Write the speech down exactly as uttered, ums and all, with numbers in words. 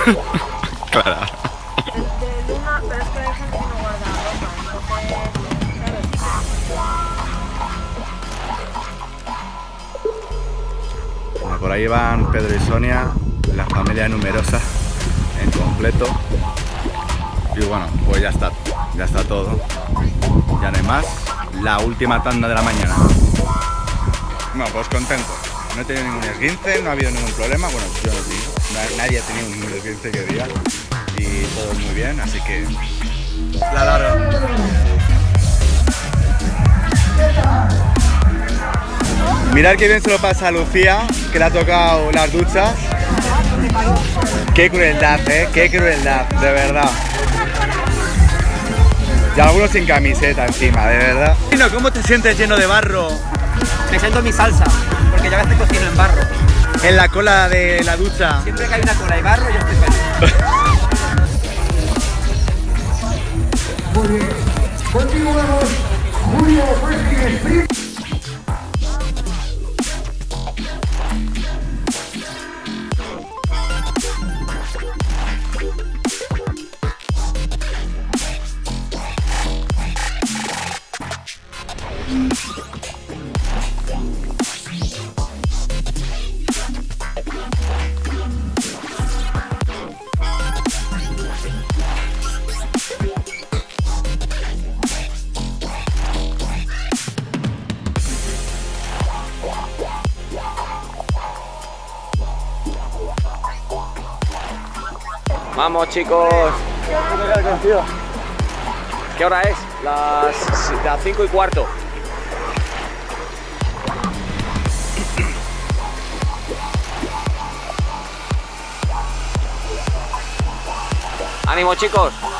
Claro. De Luna, pero es que hay gente que no guarda ropa, entonces, ¿sabes? Bueno, por ahí van Pedro y Sonia, la familia numerosa en completo. Y bueno, pues ya está, ya está todo. Ya no hay más. La última tanda de la mañana. Bueno, pues contento. No he tenido ningún esguince, no ha habido ningún problema. Bueno, yo no digo, nadie ha tenido ningún esguince que diga. Y todo muy bien, así que la largo. Mirad qué bien se lo pasa a Lucía, que le ha tocado las duchas. Qué crueldad, eh, qué crueldad, de verdad. Y algunos sin camiseta encima, de verdad. ¿Cómo te sientes lleno de barro? Me siento mi salsa, porque ya ves que cocino en barro. En la cola de la ducha. Siempre que hay una cola y barro, yo estoy feliz. Muy bien. Continuamos. Julio Wrestling Sprint. Vamos, chicos. ¿Qué hora es? Las, las cinco y cuarto. ¡Ánimo, chicos!